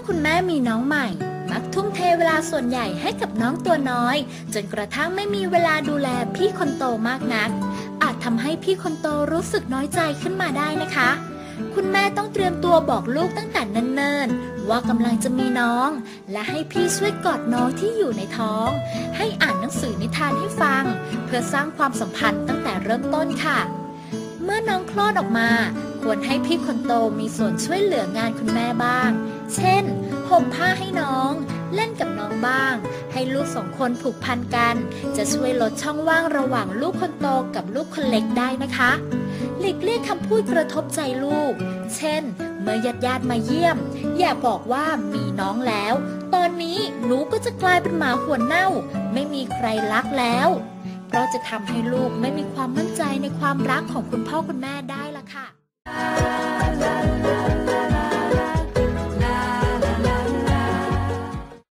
คุณแม่มีน้องใหม่มักทุ่มเทเวลาส่วนใหญ่ให้กับน้องตัวน้อยจนกระทั่งไม่มีเวลาดูแลพี่คนโตมากนักอาจทำให้พี่คนโตรู้สึกน้อยใจขึ้นมาได้นะคะคุณแม่ต้องเตรียมตัวบอกลูกตั้งแต่เนิ่นๆว่ากำลังจะมีน้องและให้พี่ช่วยกอดน้องที่อยู่ในท้องให้อ่านหนังสือนิทานให้ฟังเพื่อสร้างความสัมพันธ์ตั้งแต่เริ่มต้นค่ะเมื่อน้องคลอดออกมาควรให้พี่คนโตมีส่วนช่วยเหลืองานคุณแม่บ้างเช่นห่มผ้าให้น้องเล่นกับน้องบ้างให้ลูกสองคนผูกพันกันจะช่วยลดช่องว่างระหว่างลูกคนโตกับลูกคนเล็กได้นะคะหลีกเลี่ยงคำพูดกระทบใจลูกเช่นเมื่อญาติมาเยี่ยมอย่าบอกว่ามีน้องแล้วตอนนี้หนูก็จะกลายเป็นหมาหัวเน่าไม่มีใครรักแล้วเพราะจะทำให้ลูกไม่มีความมั่นใจในความรักของคุณพ่อคุณแม่ได้ล่ะค่ะ